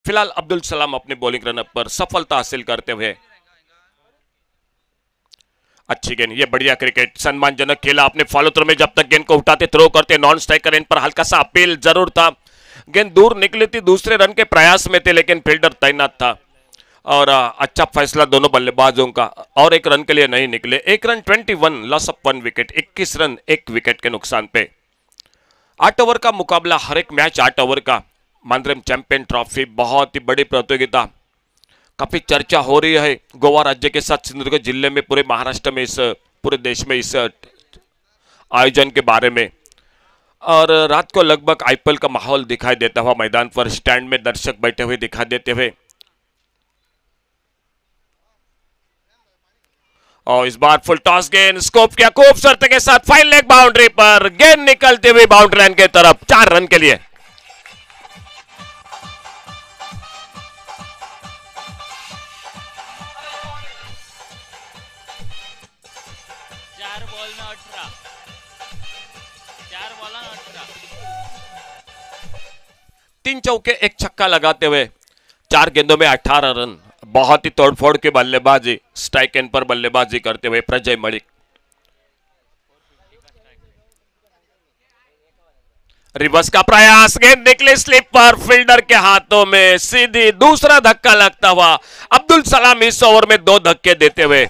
फिलहाल अब्दुल सलाम अपने bowling run up पर सफलता हासिल करते हुए। अच्छी गेंद, ये बढ़िया क्रिकेट, सम्मानजनक खेला आपने फॉलो थ्रो में, जब तक गेंद को उठाते थ्रो करते नॉन स्ट्राइकर, इन पर हल्का सा अपील जरूर था। गेंद दूर निकली थी, दूसरे रन के प्रयास में थे, लेकिन फील्डर तैनात था और अच्छा फैसला दोनों बल्लेबाजों का, और एक रन के लिए नहीं निकले। एक run 21, loss of 1 wicket, 21 run एक विकेट के नुकसान पे। 8 ओवर का मुकाबला, हर एक मैच 8 ओवर का। मानरेम चैंपियन ट्रॉफी बहुत ही बड़ी प्रतियोगिता, काफी चर्चा हो रही है गोवा राज्य के साथ सिंधुदुर्ग जिले में, पूरे महाराष्ट्र में, इस पूरे देश में इस आयोजन के बारे में। और रात को लगभग आईपीएल का माहौल दिखाई देता हुआ मैदान पर स्टैंड में दर्शक बैठे हुए दिखाई देते हुए। और इस बार फुल टॉस गेंद स्कोप किया खूबसूरती के साथ, फाइन लेग बाउंड्री पर गेंद निकलती हुई बाउंड्री लाइन की तरफ, 4 रन के लिए। चार बॉल में 18, 4 बॉल में 18। 3 चौके 1 छक्का लगाते हुए 4 गेंदों में 18 रन। बहुत ही तोड़फोड़ की बल्लेबाजी, स्ट्राइक एंड पर बल्लेबाजी करते हुए प्रजय मलिक। रिवर्स का प्रयास, गेंद निकली स्लिप पर, फील्डर के हाथों में सीधी, दूसरा धक्का लगता हुआ। अब्दुल सलाम इस ओवर में 2 धक्के देते हुए।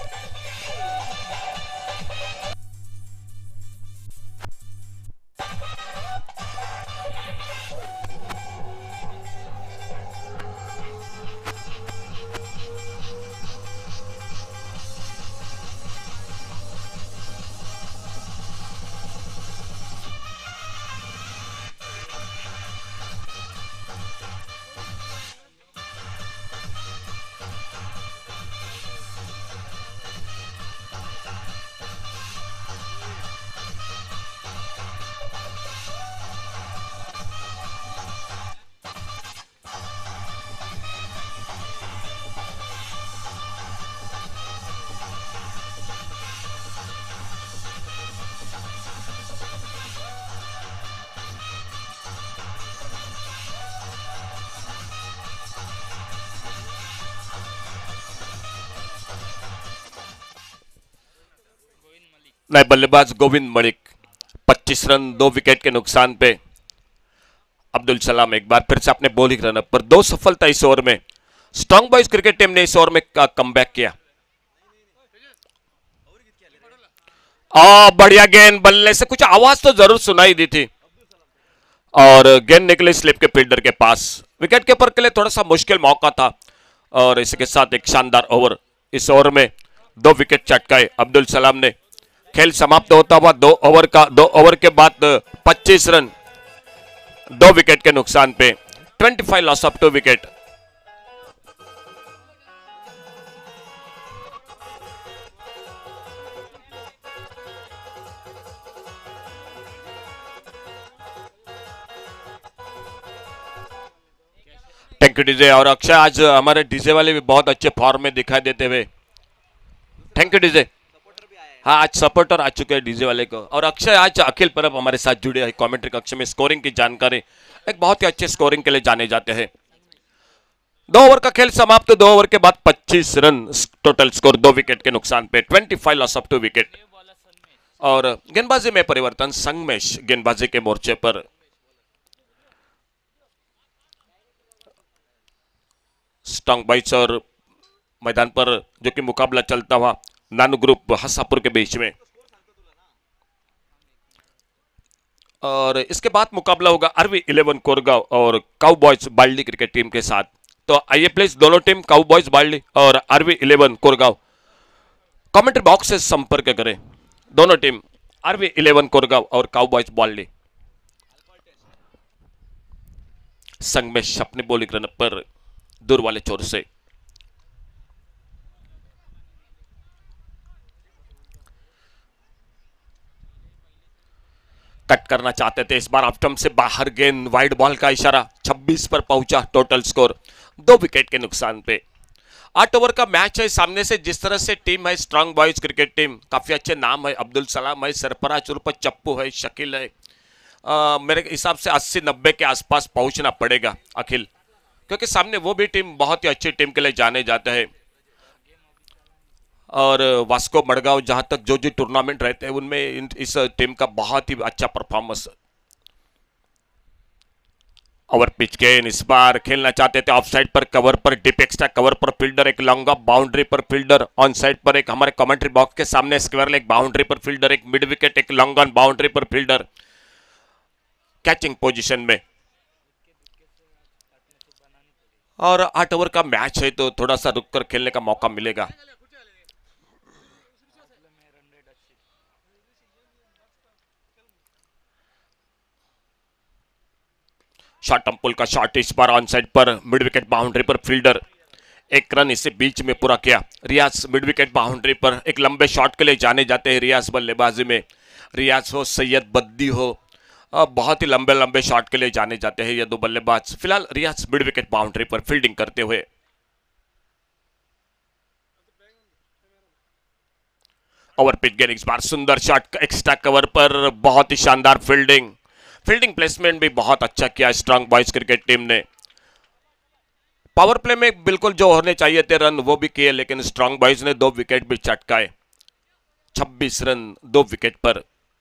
नए बल्लेबाज गोविंद मलिक, 25 रन 2 विकेट के नुकसान पे। अब्दुल सलाम एक बार फिर से अपने बॉलिंग रनअप पर, 2 सफलता इस ओवर में। स्ट्रॉन्ग बॉयज क्रिकेट टीम ने इस ओवर में कमबैक किया। बढ़िया गेंद, बल्ले से कुछ आवाज तो जरूर सुनाई दी थी और गेंद निकले स्लिप के फील्डर के पास। विकेट कीपर के लिए थोड़ा सा मुश्किल मौका था और इसके साथ एक शानदार ओवर। इस ओवर में 2 विकेट चटकाए अब्दुल सलाम ने। खेल समाप्त होता हुआ 2 ओवर के बाद 25 रन 2 विकेट के नुकसान पे, 25 loss of 2 wicket. Thank you DJ. और अक्षय, आज हमारे डीजे वाले भी बहुत अच्छे फॉर्म में दिखाई देते हुए। Thank you DJ. हाँ, आज सपोर्टर आ चुके हैं डीजे वाले को। और अक्षय, आज अखिल परब हमारे साथ जुड़े हैं कमेंट्री कक्ष में, स्कोरिंग की जानकारी, एक बहुत ही अच्छे स्कोरिंग के लिए जाने जाते हैं। 2 ओवर का खेल समाप्त, 2 ओवर के बाद 25 रन टोटल स्कोर, 2 विकेट के नुकसान पे, 25 लॉस ऑफ 2 विकेट। और गेंदबाजी में परिवर्तन, संगमेश गेंदबाजी के मोर्चे पर। स्ट्रॉन्ग बॉयज और मैदान पर जो कि मुकाबला चलता हुआ नानू ग्रुप हसापुर के बीच में। और इसके बाद मुकाबला होगा आरवी 11 कोरगांव और काउबॉयज बाल्डी क्रिकेट टीम के साथ। तो आइए प्लीज, दोनों टीम काउबॉयज बाल्डी और आरवी 11 कोरगांव कमेंट्री बॉक्स से संपर्क करें। दोनों टीम आरवी 11 कोरगांव और काउबॉयज बाल्डी। संगमेश अपने बॉलिंग रन पर दूर वाले छोर से। कट करना चाहते थे, इस बार ऑफ से बाहर गेंद, वाइड बॉल का इशारा, 26 पर पहुंचा टोटल स्कोर, 2 विकेट के नुकसान पे। 8 ओवर का मैच है। सामने से जिस तरह से टीम है स्ट्रॉन्ग बॉयज क्रिकेट टीम, काफी अच्छे नाम है, अब्दुल सलाम है, सरफराज उर्फ चप्पू है, शकील है। मेरे हिसाब से 80-90 के आसपास पहुंचना पड़ेगा अखिल। क्योंकि सामने वो भी टीम बहुत ही अच्छी टीम के लिए जाने जाते हैं। और वास्को मडगांव जहां तक जो जो टूर्नामेंट रहते हैं उनमें इस टीम का बहुत ही अच्छा परफॉर्मेंस। ओवर पिच गेन, इस बार खेलना चाहते थे ऑफ साइड पर, कवर पर, डीप एक्स्ट्रा कवर पर फील्डर, एक लॉन्ग ऑफ बाउंड्री पर फील्डर, ऑन साइड पर एक हमारे कमेंट्री बॉक्स के सामने स्क्वायर लेग बाउंड्री पर फील्डर, एक मिड विकेट, एक लॉन्ग ऑन बाउंड्री पर फील्डर कैचिंग पोजीशन में। और 8 ओवर का मैच है तो थोड़ा सा रुककर खेलने का मौका मिलेगा। शॉर्ट अंपुल का शॉट, इस बार ऑन साइड पर, मिड विकेट बाउंड्री पर फील्डर, एक रन इसे बीच में पूरा किया। रियाज मिड विकेट बाउंड्री पर एक लंबे शॉट के लिए जाने जाते हैं रियाज बल्लेबाजी में। रियाज हो, सैयद बद्दी हो, बहुत ही लंबे लंबे शॉट के लिए जाने जाते हैं ये दो बल्लेबाज। फिलहाल रियाज मिड विकेट बाउंड्री पर फील्डिंग करते हुए। ओवर पिच गेन, इस बार सुंदर शॉट एक्स्ट्रा कवर पर, बहुत ही शानदार फील्डिंग। फील्डिंग प्लेसमेंट भी बहुत अच्छा किया स्ट्रांग बॉयज क्रिकेट टीम ने। पावर प्ले में बिल्कुल जो होने चाहिए थे रन वो भी किए, लेकिन स्ट्रांग बॉयज ने 2 विकेट भी चटकाए। 26 रन 2 विकेट पर।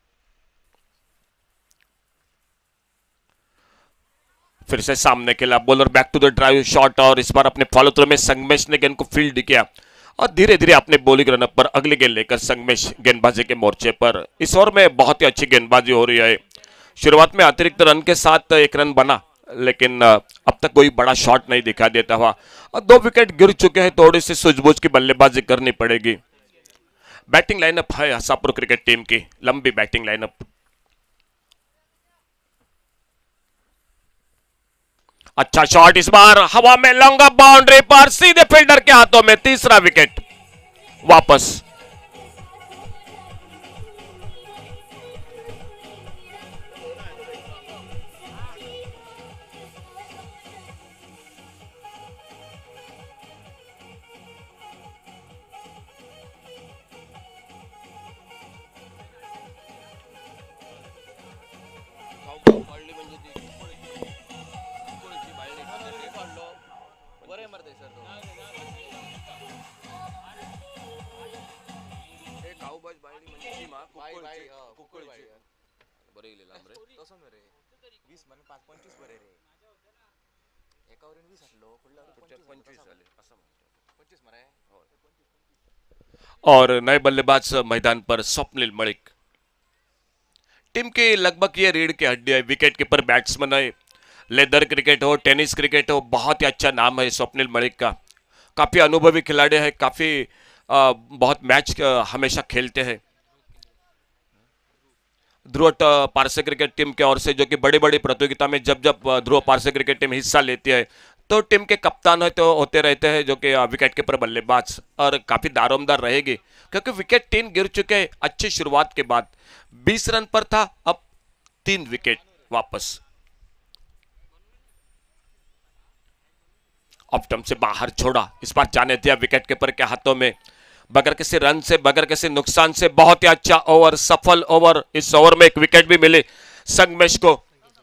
फिर से सामने खेला bowler, back to the drive shot, और इस बार अपने फॉलो थ्रू में संगमेश ने गेंद को फील्ड किया और धीरे धीरे अपने बॉलिंग रनअप पर अगली गेंद लेकर संगमेश गेंदबाजी के मोर्चे पर। इस ओवर में बहुत ही अच्छी गेंदबाजी हो रही है। शुरुआत में अतिरिक्त रन के साथ 1 रन बना, लेकिन अब तक कोई बड़ा शॉट नहीं दिखा देता हुआ और 2 विकेट गिर चुके हैं। थोड़ी सी सूझबूझ की बल्लेबाजी करनी पड़ेगी। बैटिंग लाइनअप है हसापुर क्रिकेट टीम की, लंबी बैटिंग लाइनअप। अच्छा शॉट, इस बार हवा में लॉन्ग ऑफ बाउंड्री पर, सीधे फील्डर के हाथों में, तीसरा विकेट वापस। और नए बल्लेबाज मैदान पर स्वप्निल मलिक। टीम की लगभग ये रीढ़ की हड्डी है, विकेट कीपर बैट्समैन है। लेदर क्रिकेट हो, टेनिस क्रिकेट हो, बहुत ही अच्छा नाम है स्वप्निल मलिक का। काफी अनुभवी खिलाड़ी है, काफी बहुत मैच हमेशा खेलते हैं। ध्रुव पारसे क्रिकेट टीम की ओर से, जो कि बड़ी बड़ी प्रतियोगिता में जब जब ध्रुव पारसे क्रिकेट टीम हिस्सा लेती है तो टीम के कप्तान होते रहते हैं, जो कि विकेट कीपर बल्लेबाज, और काफी दारोमदार रहेगी क्योंकि विकेट 3 गिर चुके हैं अच्छी शुरुआत के बाद। 20 रन पर था, अब 3 विकेट वापस। ऑफ स्टंप से बाहर छोड़ा, इस बार जाने दिया विकेट कीपर के हाथों में, बगैर किसी रन से, बगैर किसी नुकसान से। बहुत ही अच्छा ओवर, सफल ओवर। इस ओवर में एक विकेट भी मिली संगमेश को।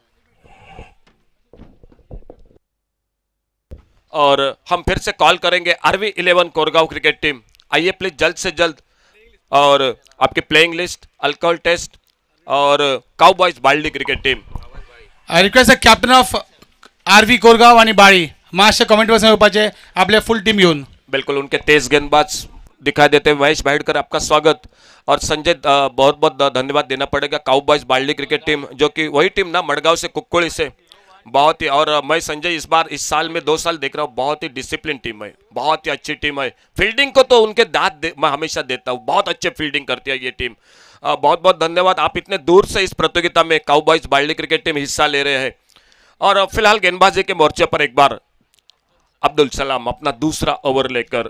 और हम फिर से कॉल करेंगे RV11 कोरगांव क्रिकेट टीम, आइए प्लीज जल्द से जल्द, और आपकी प्लेइंग लिस्ट, अल्कोहल टेस्ट और cowboys Baldi cricket team. I request the captain of RV Koregaon आणि बाळी मास्टर कमेंट बॉक्स में ऊपर आपले फुल टीम येऊन। बिल्कुल, उनके तेज गेंदबाज दिखाई देते हैं। महेश भाईडकर, आपका स्वागत। और संजय, बहुत बहुत धन्यवाद देना पड़ेगा काउबॉयज बाल्डी क्रिकेट टीम, जो कि वही टीम ना मडगांव से, कुक्कोड़ी से, बहुत ही। और मैं संजय इस बार, इस साल में 2 साल देख रहा हूँ, बहुत ही डिसिप्लिन टीम है, बहुत ही अच्छी टीम है। फील्डिंग को तो उनके दाद मैं हमेशा देता हूँ, बहुत अच्छे फील्डिंग करती है ये टीम। बहुत बहुत धन्यवाद, आप इतने दूर से इस प्रतियोगिता में काउबॉयज बाल्डी क्रिकेट टीम हिस्सा ले रहे हैं। और फिलहाल गेंदबाजी के मोर्चे पर एक बार अब्दुल सलाम अपना दूसरा ओवर लेकर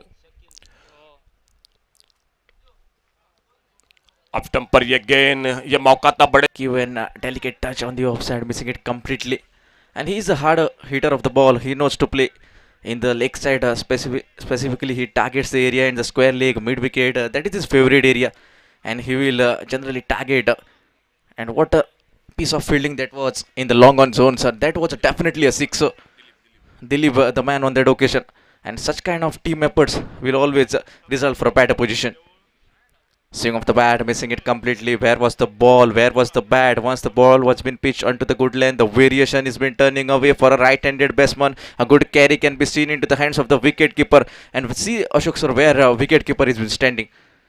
अब स्टंप पर ये गेंद, ये मौका था बड़े। Given a delicate touch on the offside, missing it completely. And he is a hard hitter of the ball. He knows to play in the leg side. Specifically, he targets the area in the square leg, mid wicket. That is his favorite area, and he will generally target. And what a piece of fielding that was in the long on zone, sir. That was definitely a 6. Dilip, the man on that occasion. And such kind of team efforts will always result for a better position. Swing of the bat, missing it completely. Where was the ball? Where was the bat? Once the ball was been pitched onto the good lane, the variation is been turning away for a right-handed batsman. A good carry can be seen into the hands of the wicket keeper. And see Ashok sir where wicket keeper is been standing.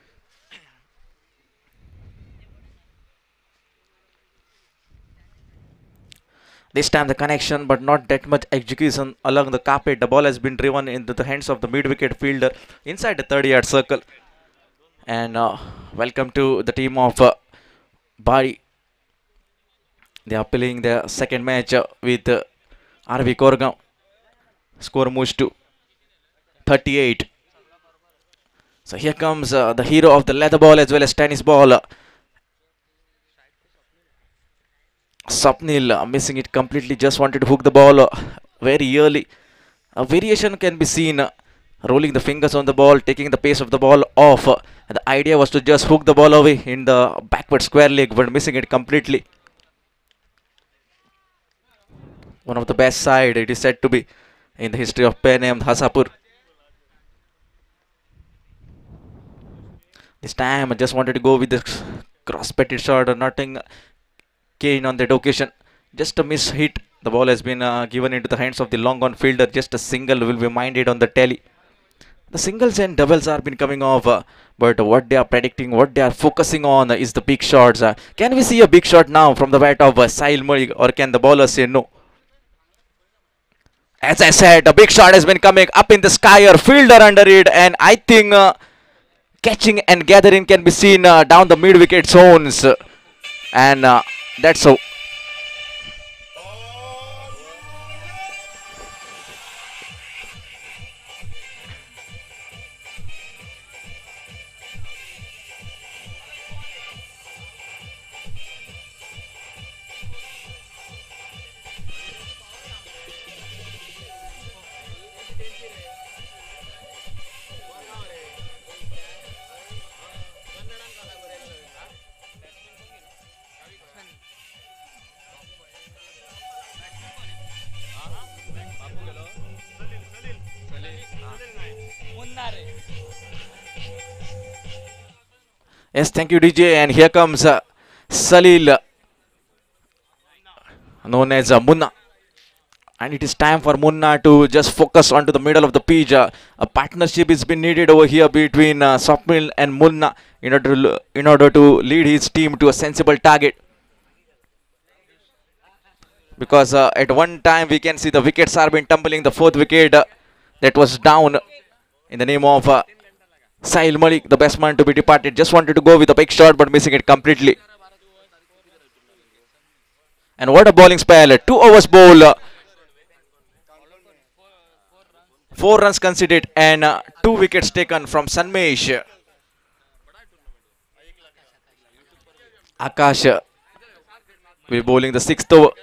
This time the connection, but not that much execution along the carpet. The ball has been driven into the hands of the mid-wicket fielder inside the 30-yard circle. And welcome to the team of Bari. They are playing their second match with RV Korgaon. Score moves to 38. So here comes the hero of the leather ball as well as tennis ball. Swapnil missing it completely, just wanted to hook the ball very early. A variation can be seen, rolling the fingers on the ball, taking the pace of the ball off. The idea was to just hook the ball away in the backward square leg, but missing it completely. One of the best side it is said to be in the history of pen named Hasapur. This time I just wanted to go with the cross-petted shot, or nothing keen on that occasion. Just a miss hit. The ball has been given into the hands of the long on fielder. Just a single will be minded on the tally. The singles and doubles are been coming off, but what they are predicting, what they are focusing on is the big shots. Can we see a big shot now from the bat of Sahil Malik, or can the bowler say no? As I said, a big shot has been coming up in the sky, or fielder under it, and I think catching and gathering can be seen down the mid-wicket zones, and that's a yes, thank you, DJ. And here comes Salil, known as Munna. And it is time for Munna to just focus onto the middle of the pitch. A partnership has been needed over here between Swapnil and Munna in order to lead his team to a sensible target. Because at one time we can see the wickets are been tumbling. The fourth wicket that was down in the name of Sahil Malik, the best man to be departed. Just wanted to go with a big shot, but missing it completely. And what a bowling spell. 2 overs bowl. 4 runs conceded and 2 wickets taken from Sanmesh. Akash will be bowling the 6th over.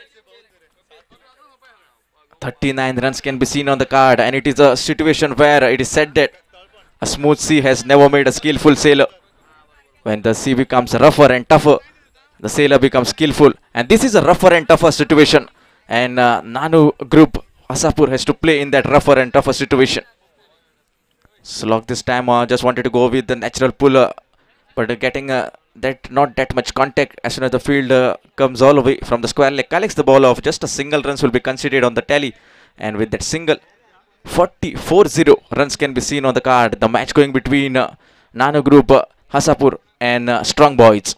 39 runs can be seen on the card, and it is a situation where it is said that a smooth sea has never made a skillful sailor. When the sea becomes rougher and tougher, the sailor becomes skillful. And this is a rougher and tougher situation. And Nanu group, Hasapur, has to play in that rougher and tougher situation. Slog this time, just wanted to go with the natural pull, but getting that not that much contact. As soon as the field comes all the way from the square leg, collects the ball off. Just a single runs will be considered on the tally. And with that single, 40 runs can be seen on the card. The match going between Nano Group, Hasapur and Strong Boys.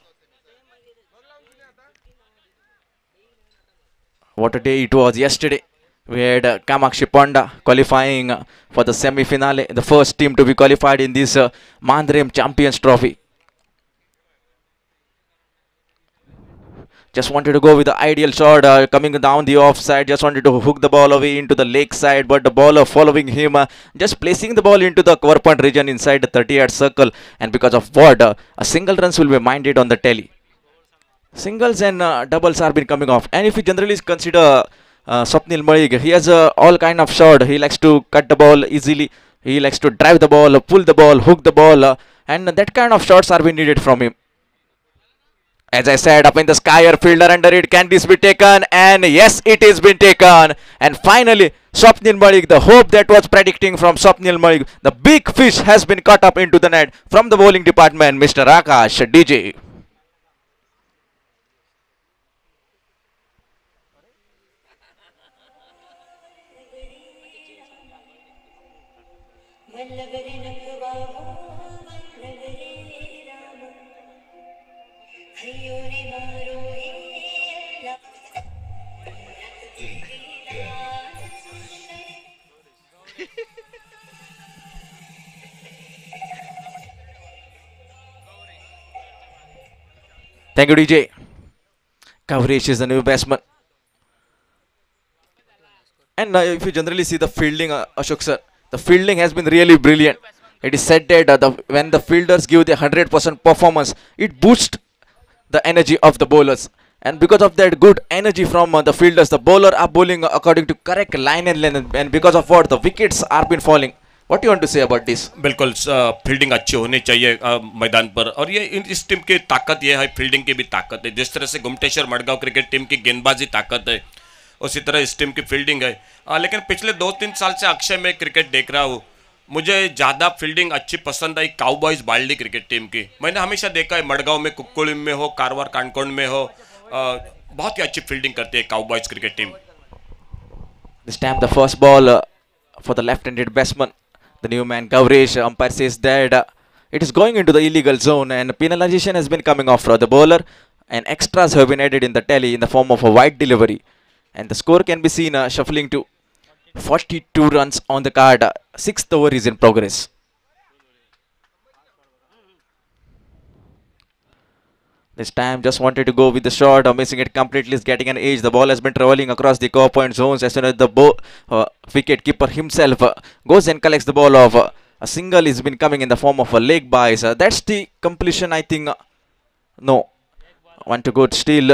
What a day it was yesterday. We had Kamakshi Panda qualifying for the semi-finale, the first team to be qualified in this Mandrem Champions Trophy. Just wanted to go with the ideal shot, coming down the offside. Just wanted to hook the ball away into the leg side, but the bowler following him, just placing the ball into the cover point region inside the 30-yard circle. And because of what, a single runs will be minded on the tally. Singles and doubles are been coming off. And if you generally consider Swapnil Malik, he has all kind of shot. He likes to cut the ball easily. He likes to drive the ball, pull the ball, hook the ball, and that kind of shots are being needed from him. As I said, up in the sky, a fielder under it. Can this be taken? And yes, it is been taken. And finally, Swapnil Malik, the hope that was predicting from Swapnil Malik, the big fish has been caught up into the net from the bowling department, Mr. Akash DJ. Thank you, DJ. Coverage is the new batsman. And if you generally see the fielding, Ashok sir, the fielding has been really brilliant. It is said that when the fielders give the 100% performance, it boosts the energy of the bowlers. And because of that good energy from the fielders, the bowler are bowling according to correct line and length. And because of what the wickets are been falling. What do you want to say about this? बिल्कुल fielding अच्छी होनी चाहिए मैदान पर और ये इस team की ताकत ये है फील्डिंग की भी ताकत है जिस तरह से गुमटेश्वर मडगांव क्रिकेट टीम की गेंदबाजी ताकत है उसी तरह इस टीम की फील्डिंग है लेकिन पिछले 2-3 साल से अक्षय में क्रिकेट देख रहा हूँ मुझे ज़्यादा फील्डिंग अच्छी पसंद आई काउबॉयज बाल्डी क्रिकेट टीम की मैंने हमेशा देखा है मडगांव में कुक्कुड़ में हो कारवार कानकोंड में हो बहुत ही अच्छी फील्डिंग करती है cowboys cricket team This time the first ball for the left-handed batsman. The new man Gavresh, umpire says that it is going into the illegal zone and penalization has been coming off for the bowler and extras have been added in the tally in the form of a wide delivery. And the score can be seen shuffling to 42 runs on the card. Sixth over is in progress. This time just wanted to go with the shot, missing it completely, is getting an edge. The ball has been travelling across the cover point zones as soon as the wicket keeper himself goes and collects the ball off. A single has been coming in the form of a leg bias. That's the completion, I think. No. Want to go still.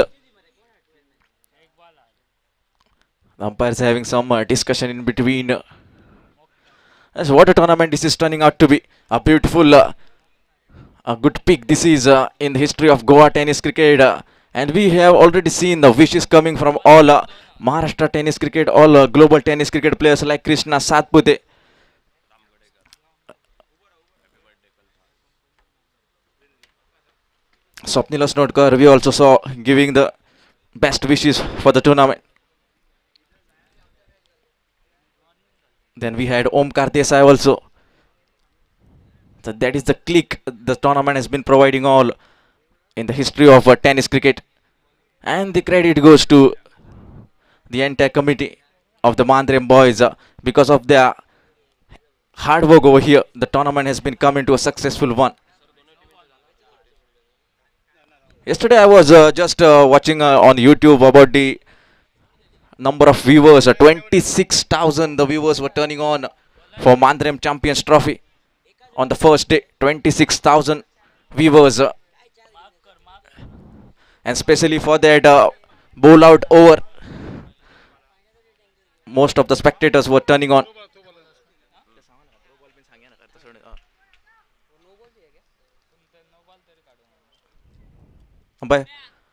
The umpires having some discussion in between. That's what a tournament this is turning out to be. A beautiful a good pick this is in the history of Goa tennis cricket and we have already seen the wishes coming from all Maharashtra tennis cricket, all global tennis cricket players like Krishna Satpute. Swapnil Osnotkar we also saw giving the best wishes for the tournament. Then we had Omkar Desai also. So that is the click the tournament has been providing all in the history of tennis cricket. And the credit goes to the entire committee of the Mandrem boys because of their hard work over here. The tournament has been coming to a successful one. Yesterday I was just watching on YouTube about the number of viewers. 26,000 the viewers were turning on for Mandrem Champions Trophy. On the first day, 26,000 viewers, and especially for that bowl out over, most of the spectators were turning on. Bye.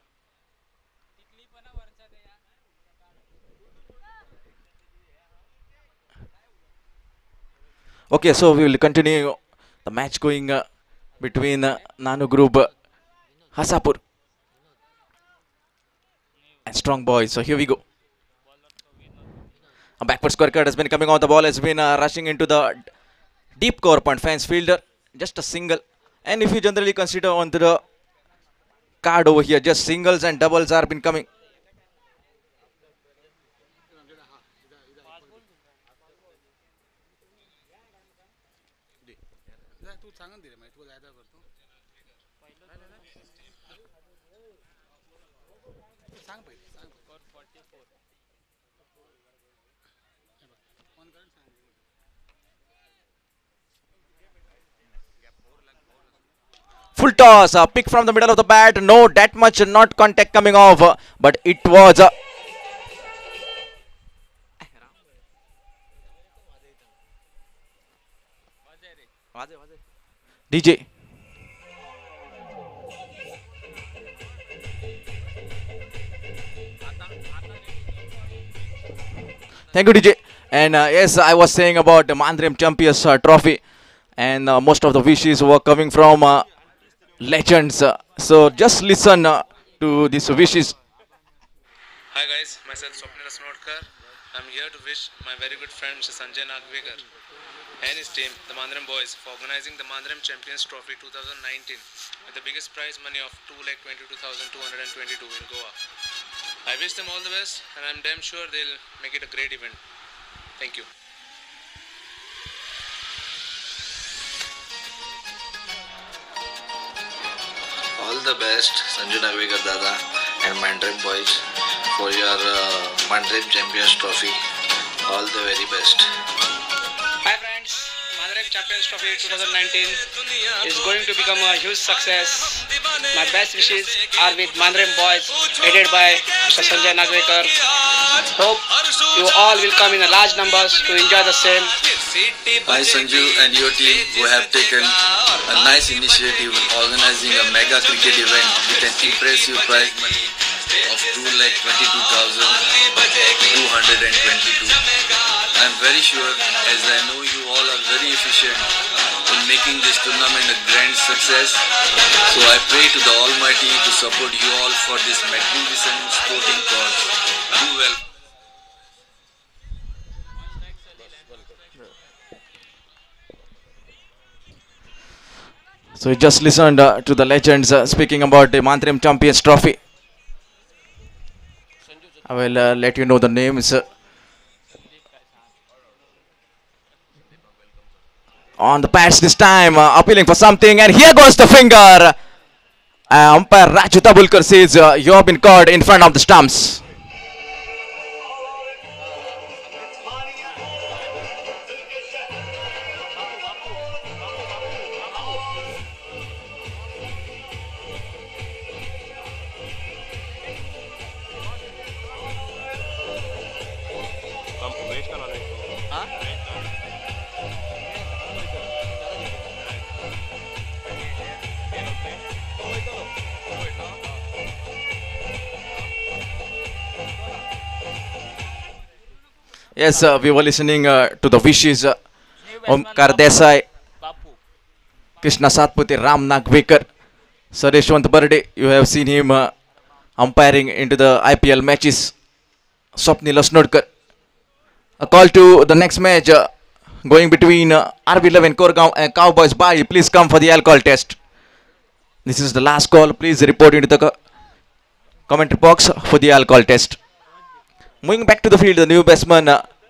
Okay, so we will continue the match going between Nanu Group, Hasapur and Strong Boys. So here we go. A backward square cut has been coming on. The ball has been rushing into the deep cover point. Fence fielder, just a single. And if you generally consider on the card over here, just singles and doubles are been coming. Full toss, a pick from the middle of the bat. No, that much not contact coming off, but it was DJ. Thank you, DJ. And yes, I was saying about the Mandrem Champions Trophy, and most of the wishes were coming from legends. So just listen to these wishes. Hi guys, myself Swapnil Asnodkar. I'm here to wish my very good friend Mr. Sanjay Nagvekar and his team, the Mandrem Boys, for organizing the Mandrem Champions Trophy 2019 with the biggest prize money of 2,22,222 in Goa. I wish them all the best and I'm damn sure they'll make it a great event. Thank you. All the best, Sanju Nagvekar Dada and Mandrem Boys, for your Mandrem Champions Trophy. All the very best. Hi friends, Mandrem Champions Trophy 2019 is going to become a huge success. My best wishes are with Mandrem Boys, headed by Mr. Sanjay Nagvekar. Hope you all will come in a large numbers to enjoy the same. Hi Sanju and your team, who have taken a nice initiative in organizing a mega cricket event with an impressive prize money of 2,22,222. I am very sure, as I know you all are very efficient in making this tournament a grand success. So I pray to the Almighty to support you all for this magnificent sporting cause. Do well. So you just listened to the legends speaking about the Mandrem Champions Trophy. I will let you know the names. On the pads this time, appealing for something, and here goes the finger. Umpire Raju Tabulkar says you have been caught in front of the stumps. Yes, we were listening to the wishes. Omkar Desai, Krishna Satpati, Ram Nagvekar, Sareshwant Barde. You have seen him umpiring into the IPL matches. Swapnil Asnodkar. A call to the next match going between RV11 Koregaon and Cowboys Bari. Please come for the alcohol test. This is the last call. Please report into the commentary box for the alcohol test. Moving back to the field, the new batsman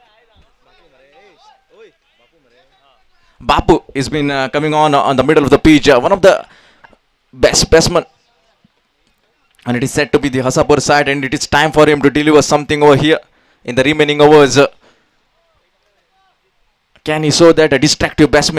Bapu has been coming on the middle of the pitch. One of the best batsmen, and it is said to be the Hasapur side, and it is time for him to deliver something over here in the remaining overs. Can he show that a distractive batsman?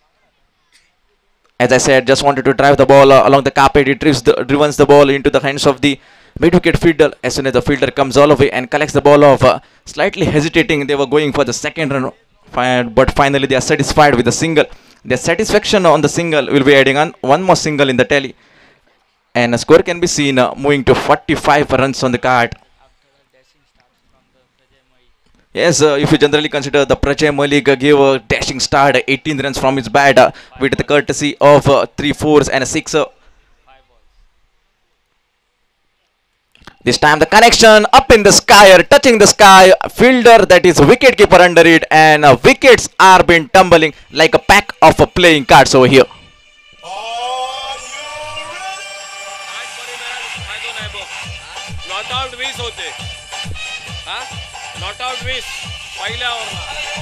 As I said, just wanted to drive the ball along the carpet. It drives the ball into the hands of the mid-wicket fielder. As soon as the fielder comes all the way and collects the ball off, slightly hesitating, they were going for the second run, but finally they are satisfied with the single. Their satisfaction on the single will be adding on one more single in the tally, and a score can be seen moving to 45 runs on the card. Yes, if you generally consider the Prajay Malik gave a dashing start, 18 runs from his bat with the courtesy of 3 fours and a 6. This time the connection up in the sky, touching the sky, fielder, that is wicket keeper under it, and wickets are been tumbling like a pack of playing cards over here. Not out 20 होते हाँ not out 20 पहिल्या ओव्हरला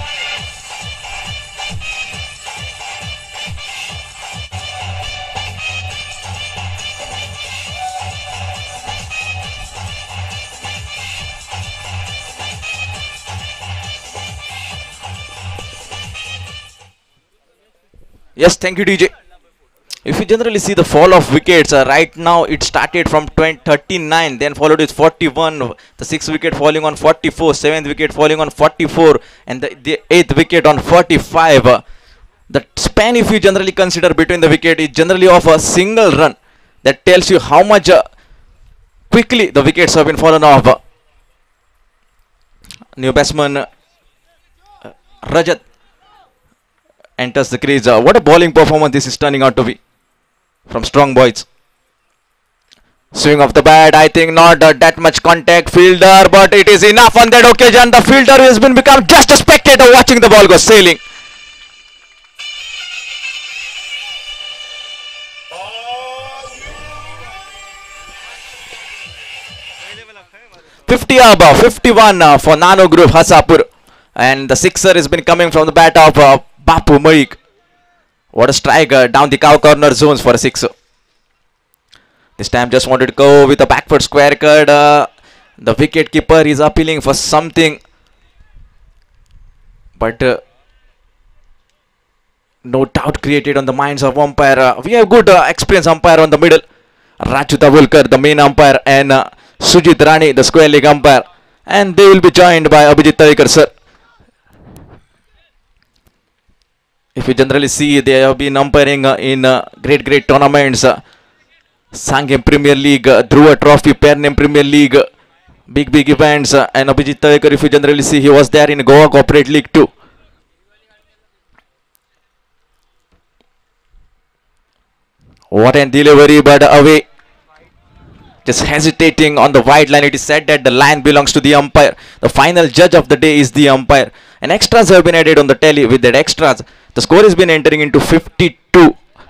Yes, thank you, DJ. If you generally see the fall of wickets, right now it started from 39, then followed with 41, the 6th wicket falling on 44, 7th wicket falling on 44, and the 8th wicket on 45. The span, if you generally consider between the wicket, is generally of a single run. That tells you how much quickly the wickets have been fallen off. new batsman Rajat enters the crease. What a bowling performance this is turning out to be from Strong Boys. Swing of the bat, I think not that much contact. Fielder, but it is enough on that occasion. The fielder has been become just a spectator watching the ball go sailing. Above 51 for Nano Group Hasapur, and the sixer has been coming from the bat of Bapu Maik. What a strike down the cow corner zones for a sixer. This time just wanted to go with a backward square cut. The wicket keeper is appealing for something, but no doubt created on the minds of umpire. We have good experienced umpire on the middle. Raju Tavulkar, the main umpire, and Sujit Rani, the square leg umpire, and they will be joined by Abhijit Tavekar sir. If you generally see, they have been umpiring in great tournaments. Sangam Premier League, Dhruva Trophy, Pernam Premier League, big events, and Abhijit Tavekar, if you generally see, he was there in Goa Corporate League too. What an delivery, but away. Just hesitating on the wide line. It is said that the line belongs to the umpire. The final judge of the day is the umpire. And extras have been added on the tally. With that extras, the score has been entering into 52.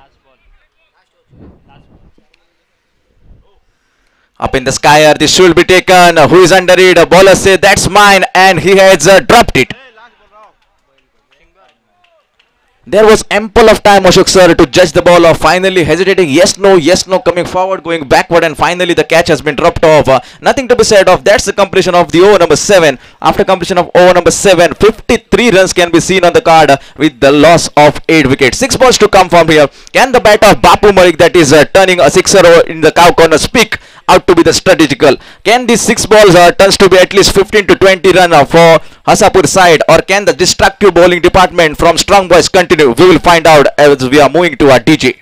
Up in the sky, this should be taken. Who is under it? A bowler says that's mine, and he has dropped it. There was ample of time, Ashok sir, to judge the ball of finally hesitating. Yes, no, coming forward, going backward, and finally the catch has been dropped off. Nothing to be said of. That's the completion of the over number 7. After completion of over number 7, 53 runs can be seen on the card with the loss of 8 wickets. 6 balls to come from here. Can the bat of Bapu Maik, that is turning a sixer in the cow corner, speak out to be the strategical? Can these 6 balls turns to be at least 15 to 20 run for Hasapur side, or can the destructive bowling department from Strong Boys continue? We will find out as we are moving to our DJ.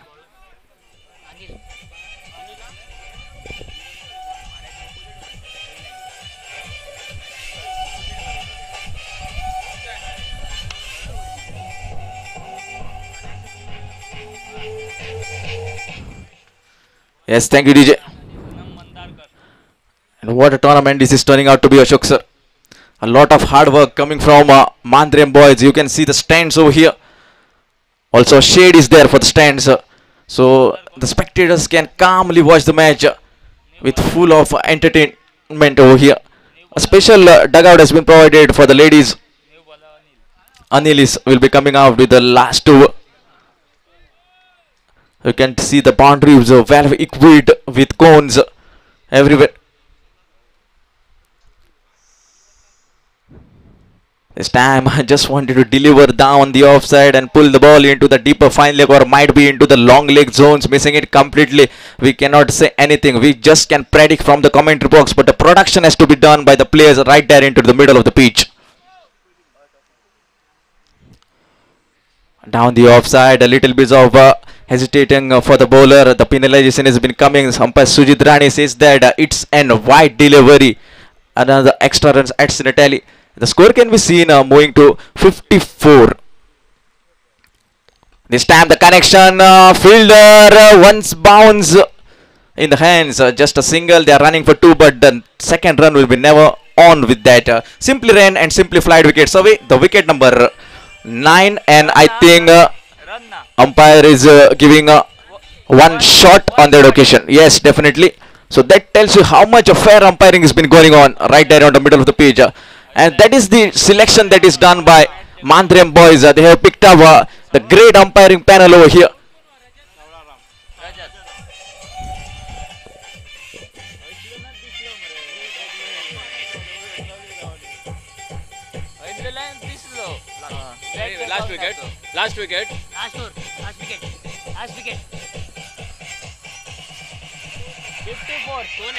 Yes, thank you, DJ. And what a tournament this is turning out to be, Ashok sir. A lot of hard work coming from Mandrem Boys. You can see the stands over here. Also, shade is there for the stands. So, the spectators can calmly watch the match with full of entertainment over here. A special dugout has been provided for the ladies. Anilis will be coming out with the last over. You can see the boundaries well equipped with cones everywhere. This time I just wanted to deliver down the offside and pull the ball into the deeper fine leg, or might be into the long leg zones, missing it completely. We cannot say anything. We just can predict from the commentary box, but the production has to be done by the players right there into the middle of the pitch. Down the offside, a little bit of hesitating for the bowler. The penalization has been coming. Umpire Sujit Rani says that it's an wide delivery. Another extra runs adds in a tally. The score can be seen moving to 54. This time the connection, fielder once bounce in the hands, just a single. They are running for 2, but the second run will be never on with that. Simply ran and simply flied wickets away. The wicket number 9, and I think umpire is giving one shot on that occasion. Yes, definitely. So that tells you how much of fair umpiring has been going on right there on the middle of the pitch. And that is the selection that is done by Mandrem Boys. They have picked up the great umpiring panel over here. Last wicket. Last wicket. Last wicket. 54.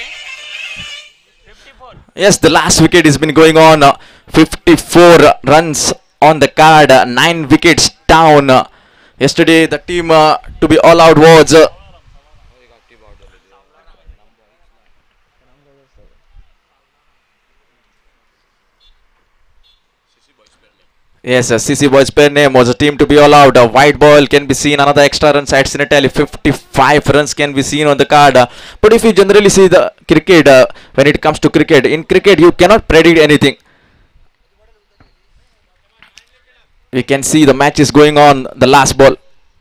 Yes, the last wicket has been going on. 54 runs on the card. 9 wickets down. Yesterday, the team to be all out was Yes, CC Boys pair name was a team to be all out. A white ball can be seen. Another extra runs at Sinatelli. 55 runs can be seen on the card. But if you generally see the cricket, when it comes to cricket, in cricket you cannot predict anything. We can see the match is going on. The last ball.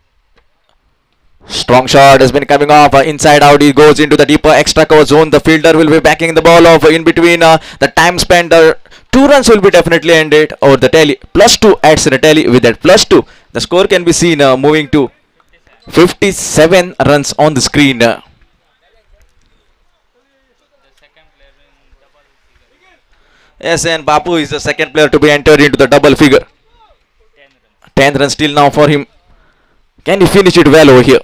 Strong shot has been coming off. Inside out he goes into the deeper extra cover zone. The fielder will be backing the ball off in between the time spent. 2 runs will be definitely ended over the tally. +2 at Sinatelli. With that +2, the score can be seen moving to 57 runs on the screen. Yes, and Bapu is the second player to be entered into the double figure. 10 runs still now for him. Can he finish it well over here?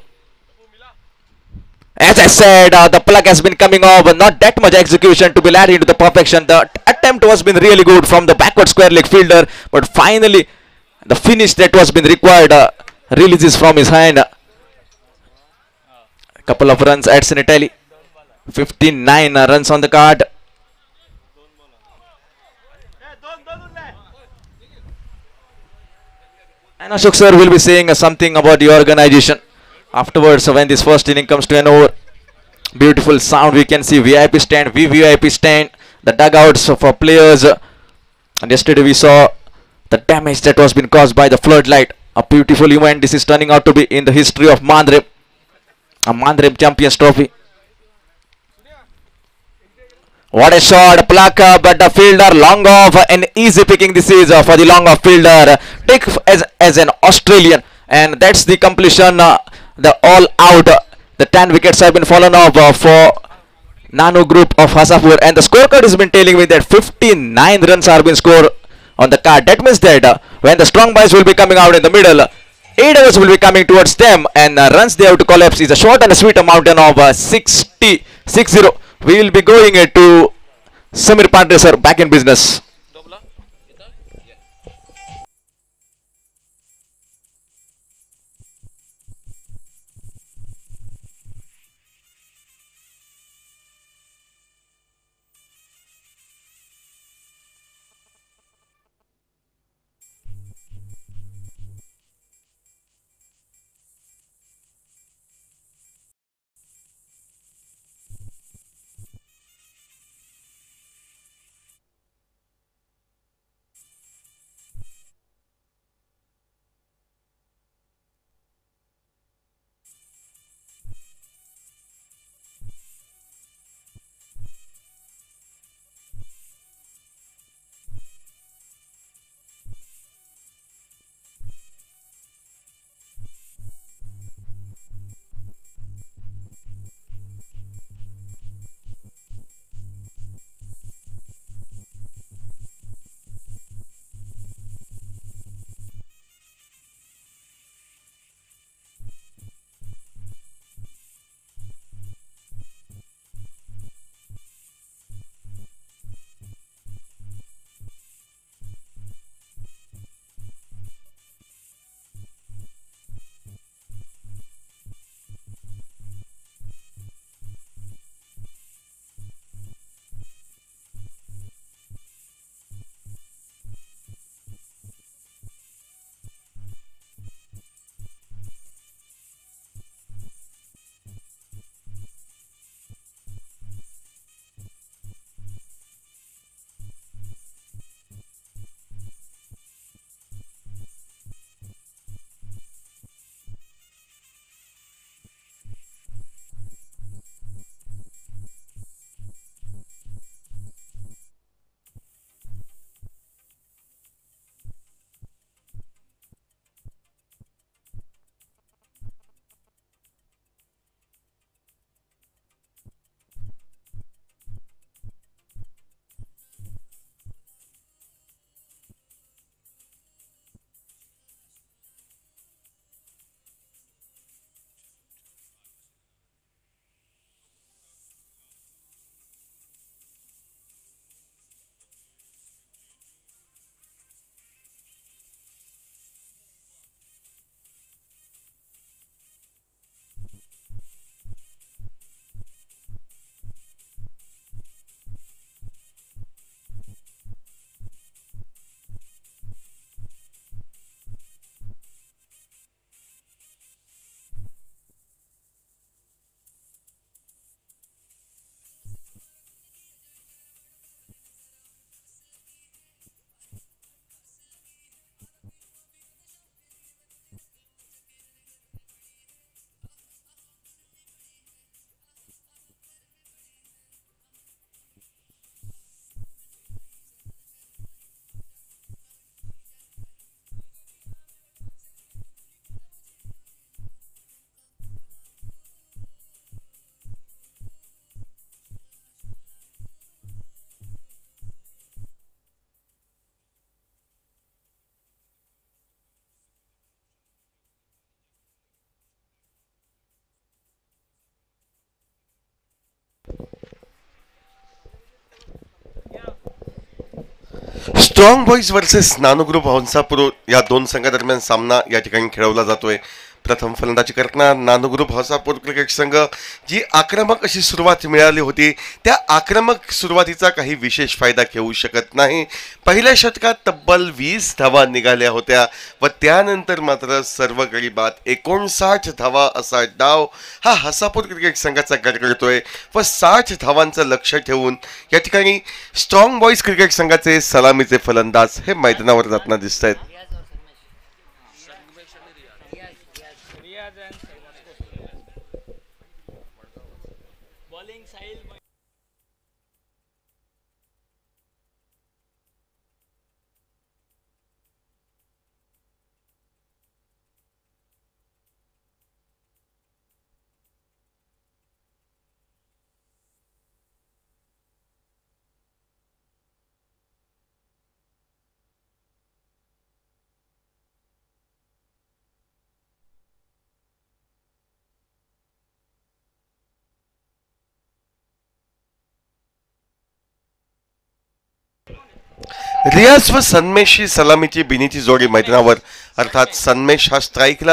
As I said, the plug has been coming off. Not that much execution to be led into the perfection. The attempt was been really good from the backward square leg fielder, but finally the finish that was been required releases from his hand. A couple of runs at Sinatelli. 59 runs on the card. And Ashok sir will be saying something about the organization afterwards when this first inning comes to an over. Beautiful sound we can see. VIP stand, VVIP stand, the dugouts for players. And yesterday we saw the damage that was been caused by the floodlight. A beautiful event this is turning out to be in the history of Mandrem. A Mandrem Champions Trophy. What a shot, pluck, but the fielder long off, and easy picking this is for the long off fielder. Take as an Australian, and that's the completion, the all out. The 10 wickets have been fallen off for Nano Group of Hasapur, and the scorecard has been telling me that 59 runs are being scored on the card. That means that when the strong boys will be coming out in the middle, 8 overs will be coming towards them, and runs they have to collapse is a short and a sweet mountain of 60. We will be going to Samir Pandey sir back in business. Strong boys versus nano group Hansapur या दोन संघादरम्यान सामना या ठिकाणी खेळवला जातोय. प्रथम फलंदाजी करताना नानो ग्रुप हंसापूर क्रिकेट संघ जी आक्रमक अशी सुरुवात मिळाली होती त्या आक्रमक सुरुवातीचा काही विशेष फायदा घेऊ शकत नाही. पहिल्या षटकात तब्बल 20 धावा निघाल्या होत्या व त्यानंतर मात्र सर्व गडी बाद 59 धावा असा डाव हा हंसापूर क्रिकेट संघाचा गडगडतोय व 60 धावांचं लक्ष ठेवून या ठिकाणी स्ट्रॉंग बॉईज क्रिकेट संघाचे सलामीचे फलंदाज हे मैदानावर जाताना दिसत आहेत. बॉलिंग साहिल रियाज व सन्मेशची सलामीची बिनीची जोडी मैदानावर अर्थात सन्मेश हा स्ट्राईकला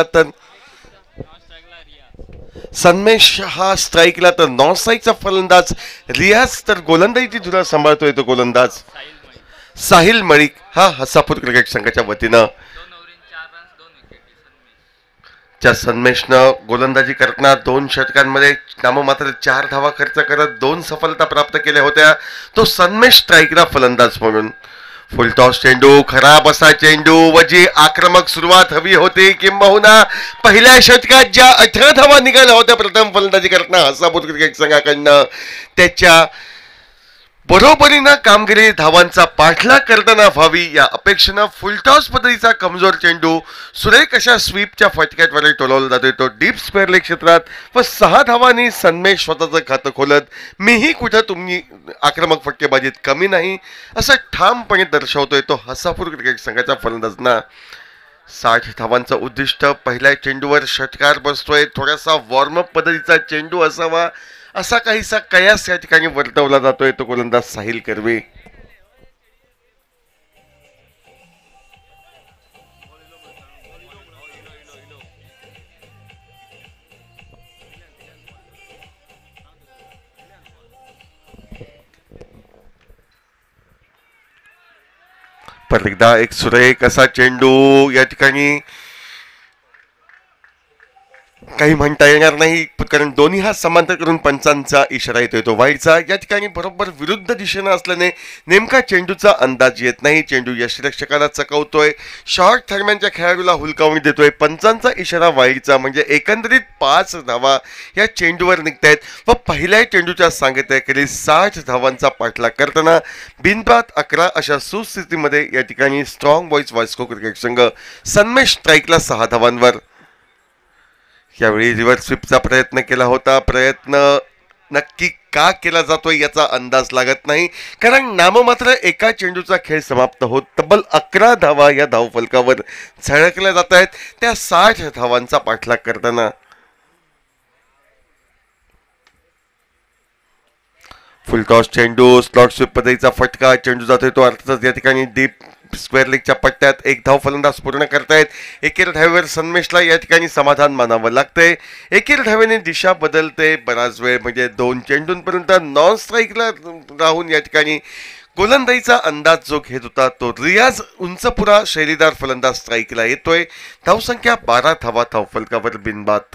तर नॉन स्ट्राईकचा फलंदाज रियाज तर गोलंदाजीची धुरा सांभाळतोय तो गोलंदाज साहिल मलिक हा हंसापूर क्रिकेट संघाच्या वतीनं सन्मेशनं गोलंदाजी करताना 2 षटकांमध्ये नाममात्र 4 धावा खर्च करत 2 सफलता प्राप्त केल्या होत्या. तो सन्मेश स्ट्राईकला फलंदाज म्हणून फुलटॉस चेंडू खराब असा चेंडू व जी आक्रमक सुरुवात हवी होती किंबहुना पहिल्या षटकात ज्या 18 धावा निघाल्या होत्या प्रथम फलंदाजी करताना हंसापूर क्रिकेट संघाकडनं त्याच्या बरोबरीनं कामगिरी धावांचा पाठलाग करताना व्हावी या अपेक्षेनं फुलटॉस पद्धतीचा कमजोर चेंडू सुरेख अशा स्वीपच्या फटक्याद्वारे टोलवला जातोय. तो डीप स्क्वेअर लेग क्षेत्रात व 6 धावांनी सन्मेश स्वतःचं खातं खोलत मीही कुठं तुम्ही आक्रमक फटकेबाजीत कमी नाही असं ठामपणे दर्शवतोय तो हंसापूर क्रिकेट संघाच्या फलंदाजांना. 60 धावांचं उद्दिष्ट पहिल्या चेंडूवर षटकार बसतोय. थोडासा वॉर्मअप पद्धतीचा चेंडू असावा असा काहीसा कयास या ठिकाणी वर्तवला जातोय तो गोलंदाज साहिल कर्वे. परत एकदा एक सुरेख असा चेंडू या ठिकाणी काही म्हणता येणार नाही कारण दोन्ही हात समांतर करून पंचांचा इशारा येतोय तो वाईडचा. या ठिकाणी बरोबर विरुद्ध दिशेनं असल्याने नेमका चेंडूचा अंदाज येत नाही. चेंडू यष्टिरक्षकाला चकवतोय. शॉर्ट थर्मॅनच्या खेळाडूला हुलकावणी देतोय. पंचांचा इशारा वाईडचा म्हणजे एकंदरीत 5 धावा या चेंडूवर निघतायत व पहिल्या चेंडूच्या सांगितल्याखेरीज 60 धावांचा पाठलाग करताना बिनबाद 11 अशा सुस्थितीमध्ये या ठिकाणी स्ट्रॉंग बॉईज वास्को क्रिकेट संघ सन्मेश स्ट्राईकला 6 धावांवर. यावेळी रिव्हर्स स्वीपचा प्रयत्न केला होता. प्रयत्न नक्की का केला जातोय याचा अंदाज लागत नाही कारण नाममात्र एका चेंडूचा खेळ समाप्त होत तब्बल 11 धावा या धावफलकावर झळकल्या जात आहेत त्या 60 धावांचा पाठलाग करताना. फुलटॉस चेंडू स्लॉट स्वीप पद्धतीचा फटका चेंडू जातोय तो अर्थातच या ठिकाणी डीप स्क्वेअर लेगच्या पट्ट्यात 1 धाव फलंदाज पूर्ण करतायत. एकेर धावेवर सन्मेशला या ठिकाणी समाधान मानावं लागतंय. एकेर धावेने दिशा बदलते बराच वेळ म्हणजे 2 चेंडूंपर्यंत नॉन स्ट्राईकला राहून या ठिकाणी गोलंदाजीचा अंदाज जो घेत होता तो रियाज उंचपुरा शैलीदार फलंदाज स्ट्राईकला येतोय. धावसंख्या 12 धावा धावफलकावर बिनबाद.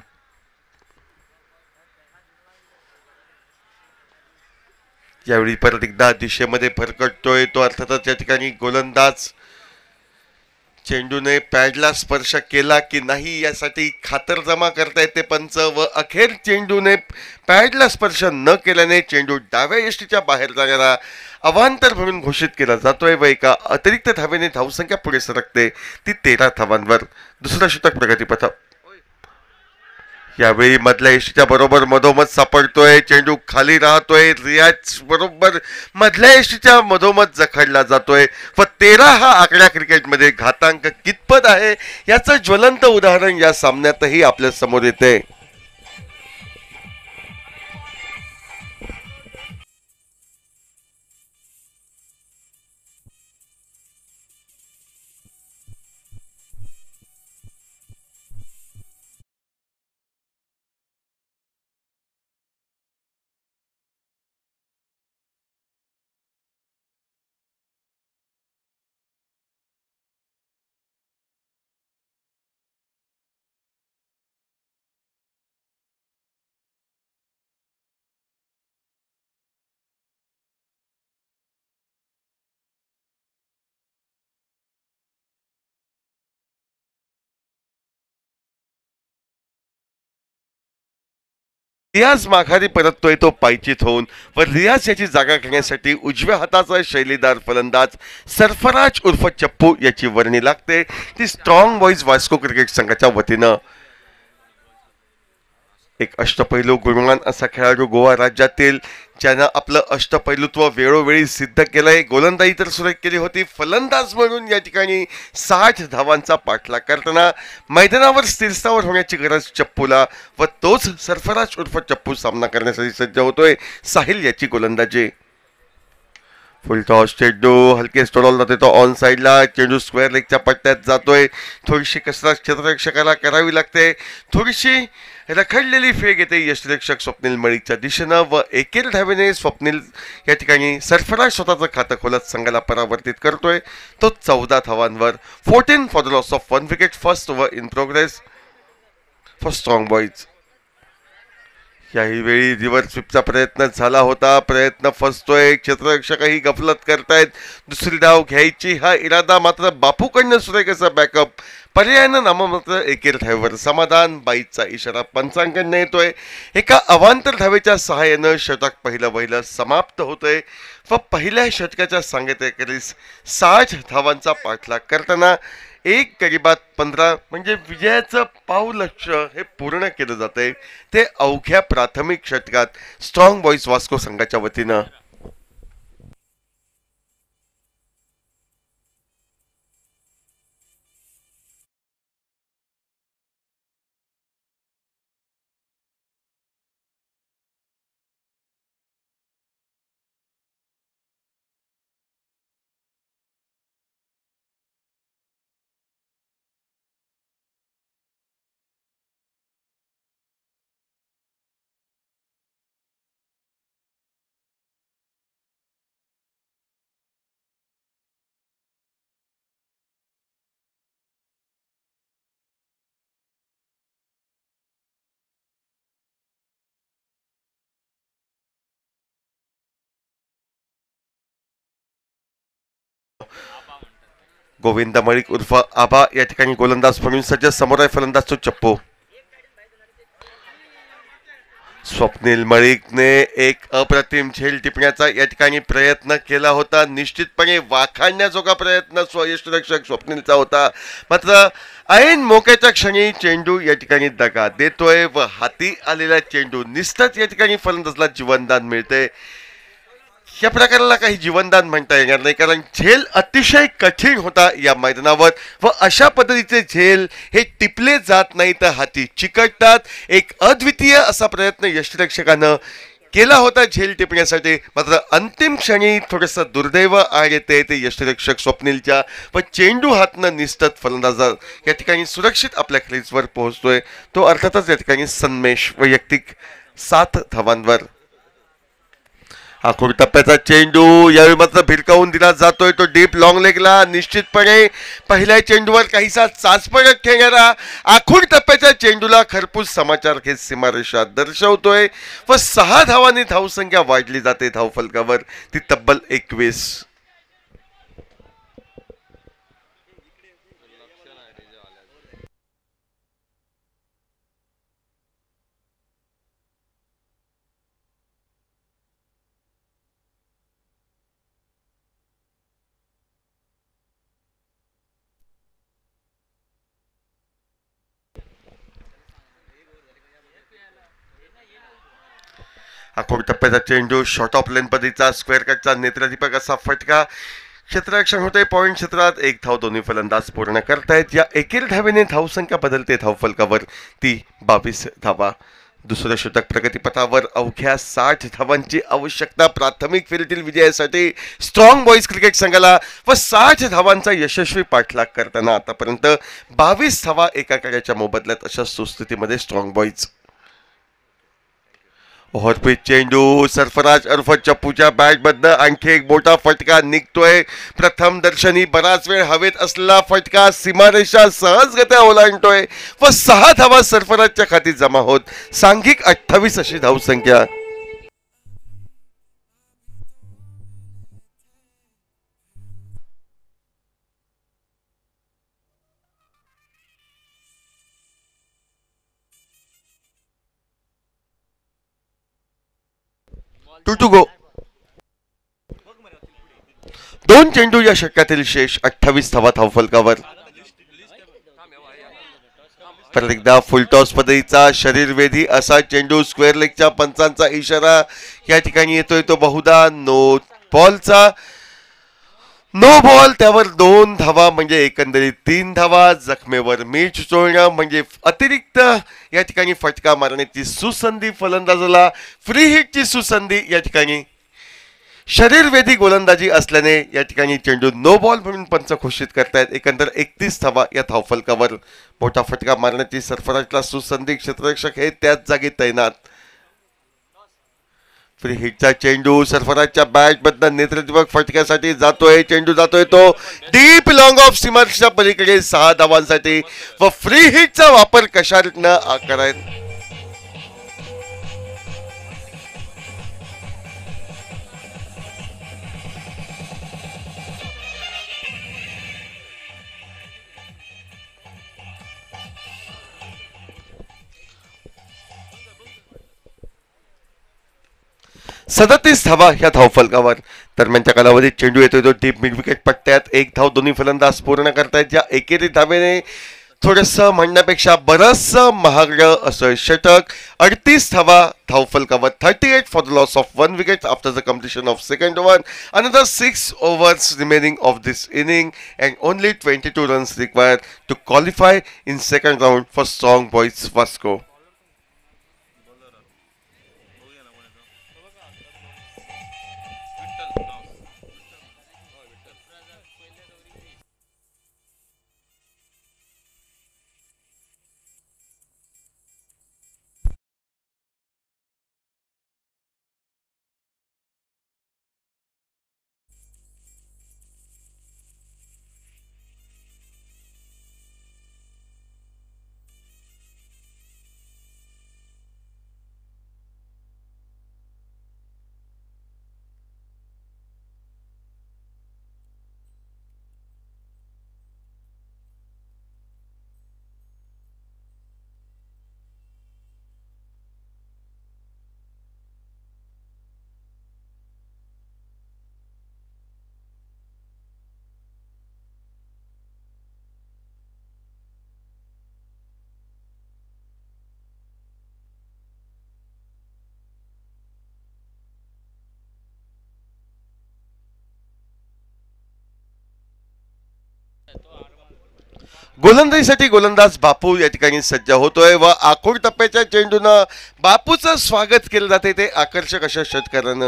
यावेळी परत एकदा दिशेमध्ये भरकटतोय तो अर्थातच या ठिकाणी गोलंदाज चेंडूने पॅडला स्पर्श केला की नाही यासाठी खातरजमा करता येते पंच व अखेर चेंडूने पॅडला स्पर्श न केल्याने चेंडू डाव्या यष्टीच्या बाहेर जाणारा अवांतर म्हणून घोषित केला जातोय व एका अतिरिक्त धावेने धावसंख्या पुढे सरकते ती 13 धावांवर. दुसरा षटक प्रगतीपथ. यावेळी मधल्या यष्टीच्या बरोबर मधोमध सापडतोय. चेंडू खाली राहतोय. रियाज बरोबर मधल्या यष्टीच्या मधोमध जखडला जातोय व 13 हा आकडा क्रिकेटमध्ये घातांक कितपत आहे याचं ज्वलंत उदाहरण या सामन्यातही आपल्या समोर येते. रियाज माघारी परततोय तो पायचीत होऊन व रियाज याची जागा घेण्यासाठी उजव्या हाताचा शैलीदार फलंदाज सरफराज उर्फ चप्पू याची वर्णी लागते ती स्ट्रॉंग बॉईज वास्को क्रिकेट संघाच्या वतीनं. एक अष्टपैलू गुणवान असा खेळाडू गोवा राज्यातील ज्यानं आपलं अष्टपैलुत्व वेळोवेळी सिद्ध केलंय. गोलंदाजी तर सुरेख केली होती. फलंदाज म्हणून या ठिकाणी 60 धावांचा पाठलाग करताना मैदानावर स्थिरस्थावर होण्याची गरज चप्पूला व तोच सरफराज उर्फ चप्पू सामना करण्यासाठी सज्ज होतोय. साहिल याची गोलंदाजी. फुलटॉस चेंडू हलके स्टोडॉल जाते तो ऑन साईडला. चेंडू स्क्वेअर लेगच्या पट्ट्यात जातोय. थोडीशी कसरत क्षेत्ररक्षकाला करावी लागते. थोडीशी रखडलेली फेक येते यष्टिरक्षक स्वप्नील मळीकच्या दिशेनं व एकेर धावेने स्वप्नील या ठिकाणी सरफराज स्वतःचं खातं खोलत संघाला परावर्तित करतोय. तो 14 धावांवर 14 for the loss of 1 wicket. First over in progress for strong boys. याही वेळी रिव्हर्स स्वीपचा प्रयत्न झाला होता. प्रयत्न फसतोय. क्षेत्ररक्षकही गफलत करतायत. दुसरी धाव घ्यायची हा इरादा मात्र बापूकडनं सुरेख असा बॅकअप. पर्यायानं नाममात्र एकेर धावेवर समाधान. बाईचा इशारा पंचांकडनं येतोय. एका अवांतर धावेच्या सहाय्यानं षटक पहिलं वहिलं समाप्त होतंय व पहिल्या षटकाच्या सांगतेकरीस 60 धावांचा पाठलाग करताना एक गरीबात 15 म्हणजे विजयाचं पाऊलक्ष्य हे पूर्ण केलं जातंय ते अवघ्या प्राथमिक षटकात स्ट्रॉंग बॉईज वास्को संघाच्या वतीनं. गोविंद मळीक उर्फ आबा या ठिकाणी गोलंदाज म्हणून सज्ज. समोर आहे फलंदाज तो चप्पू. स्वप्नील मळीकने एक अप्रतिम झेल टिपण्याचा या ठिकाणी प्रयत्न केला होता. निश्चितपणे वाखाणण्याजोगा प्रयत्न यष्टिरक्षक स्वप्नीलचा होता. मात्र ऐन मोक्याच्या क्षणी चेंडू या ठिकाणी दगा देतोय व हाती आलेला चेंडू निस्तच या ठिकाणी फलंदाजला जीवनदान मिळते. या प्रकाराला काही जीवनदान म्हणता येणार नाही कारण झेल अतिशय कठीण होता या मैदानावर व अशा पद्धतीचे झेल हे टिपले जात नाही तर हाती चिकटतात. एक अद्वितीय असा प्रयत्न यष्टिरक्षकानं केला होता झेल टिपण्यासाठी. मात्र अंतिम क्षणी थोडंसं दुर्दैव आड येते ते यष्टिरक्षक स्वप्नीलच्या व चेंडू हातनं निसटत फलंदाज या ठिकाणी सुरक्षित आपल्या क्रीजवर पोहोचतोय. तो अर्थातच या ठिकाणी सन्मेश वैयक्तिक 7 धावांवर. आखूड टप्प्याचा चेंडू यावेळी मात्र भिरकावून दिला जातोय तो डीप लॉंग लेगला. निश्चितपणे पहिल्या चेंडूवर काहीसा चाचपडत खेळणारा आखूड टप्प्याच्या चेंडूला खरपूस समाचार घेत सीमारेषा दर्शवतोय व 6 धावांनी धावसंख्या वाढली जाते धावफलकावर ती तब्बल 21. आखूड टप्प्याचा चेंडू शॉर्ट ऑफ लेन पद्धतीचा स्क्वेअर कटचा नेत्रदीपक असा फटका. क्षेत्ररक्षण होते. पॉईंट क्षेत्रात 1 धाव दोन्ही फलंदाज पूर्ण करतायत. या एकेर धावेने धावसंख्या बदलते धावफलकावर ती 22 धावा. दुसरं षटक प्रगतीपथावर. अवघ्या 60 धावांची आवश्यकता प्राथमिक फेरीतील विजयासाठी स्ट्रॉंग बॉईज क्रिकेट संघाला व 60 धावांचा यशस्वी पाठलाग करताना आतापर्यंत 22 धावा एका कार्याच्या मोबदल्यात अशा सुस्थितीमध्ये स्ट्रॉंग बॉईज. ओव्हरपिच चेंडू सरफराज उर्फ चप्पूच्या बॅटमधनं आणखी एक मोठा फटका निघतोय. प्रथम दर्शनी बराच वेळ हवेत असलेला फटका सीमारेषा सहजगत्या ओलांडतोय व 6 धावा सरफराजच्या खाती जमा होत सांघिक 28 अशी धावसंख्या. To go. 2 चेंडू या षटकातील शेष 28 धावा धावफलकावर. परत एकदा फुलटॉस पद्धतीचा शरीरवेधी असा चेंडू स्क्वेअर लेगच्या पंचांचा इशारा या ठिकाणी येतोय तो बहुधा नो बॉलचा. नो बॉल त्यावर 2 धावा म्हणजे एकंदरीत 3 धावा. जखमेवर मीठ चोळणं म्हणजे अतिरिक्त या ठिकाणी फटका मारण्याची सुसंधी फलंदाजाला. फ्री हिटची सुसंधी या ठिकाणी. शरीरवेधी गोलंदाजी असल्याने या ठिकाणी चेंडू नो बॉल म्हणून पंच घोषित करतायत. एकंदर 31 धावा या धावफलकावर. मोठा फटका मारण्याची सरफराजला सुसंधी. क्षेत्ररक्षक हे त्याच जागी तैनात. फ्री हिटचा चेंडू सरफराजच्या बॅट मधनं नेत्रदीपक फटक्यासाठी जातोय. चेंडू जातोय तो डीप लॉंग ऑफ सीमारेषेच्या पलीकडे 6 धावांसाठी व फ्री हिटचा वापर कशा रीतनं करायचा. सदतीस धावा या धावफलकावर. दरम्यानच्या कालावधीत चेंडू येतोय तो डीप मिड विकेट पट्ट्यात. 1 धाव दोन्ही फलंदाज पूर्ण करतायत. या एकेरी धावेने थोडंसं म्हणण्यापेक्षा बरंचसं महागडं असं षटक. 38 धावा धावफलकावर. 38 for the loss of 1 wicket after the completion of second over. Another 6 overs remaining of this inning and only 22 runs required to qualify in second round for Strong Boys Vasco. गोलंदाजीसाठी गोलंदाज बापू या ठिकाणी सज्ज होतोय व आखूड टप्प्याच्या चेंडूनं बापूचं स्वागत केलं जाते ते आकर्षक अशा षटकारानं.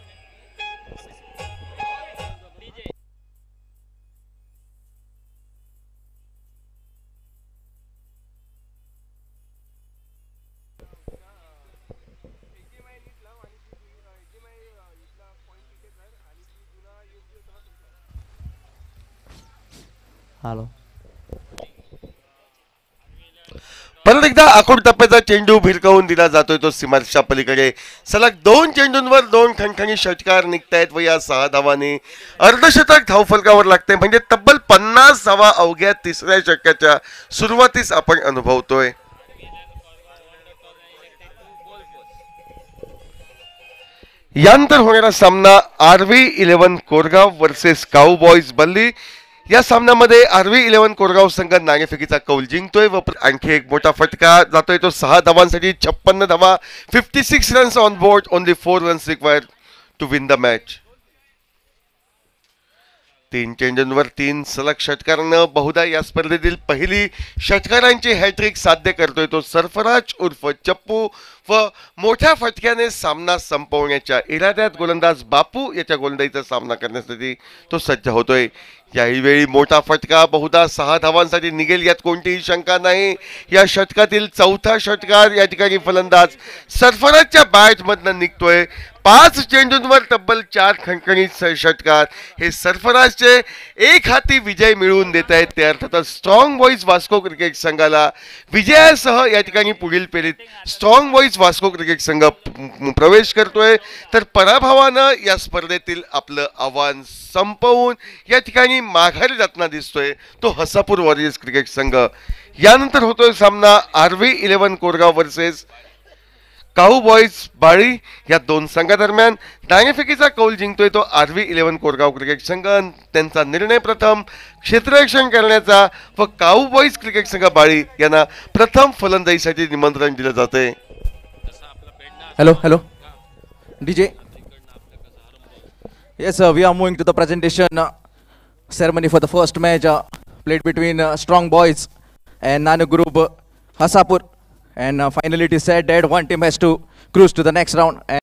हॅलो. परत एकदा आखूड टप्प्याचा चेंडू भिरकावून दिला जातोय तो सीमारेषेच्या पलीकडे. सलग 2 चेंडूंवर 2 ठणठणी षटकार निघतायत व या 6 धावांनी अर्धशतक धावफलकावर लागते. म्हणजे तब्बल 50 धावा अवघ्या तिसऱ्या षटकाच्या सुरुवातीस आपण अनुभवतोय. यानंतर होणारा सामना RV 11 Koregaon versus cow boys Balli. या सामन्यामध्ये RV 11 कोरगाव संघ नाणेफेकीचा कौल जिंकतोय व आणखी एक मोठा फटका जातोय तो 6 धावांसाठी. 56 धावा. 56 runs on board. Only 4 runs required to win the match. 3 चेंडूंवर 3 सलग षटकारानं बहुधा या स्पर्धेतील पहिली षटकारांची हॅट्रिक साध्य करतोय तो सरफराज उर्फ चप्पू व मोठ्या फटक्याने सामना संपवण्याच्या इराद्यात गोलंदाज बापू याच्या गोलंदाजीचा सामना करण्यासाठी तो सज्ज होतोय. याही वेळी मोठा फटका बहुधा 6 धावांसाठी निघेल यात कोणतीही शंका नाही. या षटकातील चौथा षटकार या ठिकाणी फलंदाज सरफराजच्या बॅटमधनं निघतोय. 5 चेंडूंवर तब्बल 4 खणखणीत षटकार हे सरफराजचे एक हाती विजय मिळवून देत आहेत. ते अर्थातच स्ट्रॉंग बॉईज वास्को क्रिकेट संघाला विजयासह या ठिकाणी पुढील फेरीत स्ट्रॉंग बॉईज वास्को क्रिकेट संघ प्रवेश करतोय. तर पराभवानं या स्पर्धेतील आपलं आव्हान संपवून या ठिकाणी माघारी जाताना दिसतोय तो हसापूर वॉरियर्स क्रिकेट संघ. यानंतर होतोय सामना RV 11 Koregaon versus cow boys Balli या दोन संघादरम्यान नाणेफेकीचा कौल जिंकतोय तो RV11 कोरगाव क्रिकेट संघ. त्यांचा निर्णय प्रथम क्षेत्ररक्षण करण्याचा व काऊ बॉईज क्रिकेट संघ बाळी यांना प्रथम फलंदाजीसाठी निमंत्रण दिलं जाते. Hello, DJ. Yes, we are moving to the presentation ceremony for the first match played between Strong Boys and Nanu Group Hasapur. And finally it is said that one team has to cruise to the next round.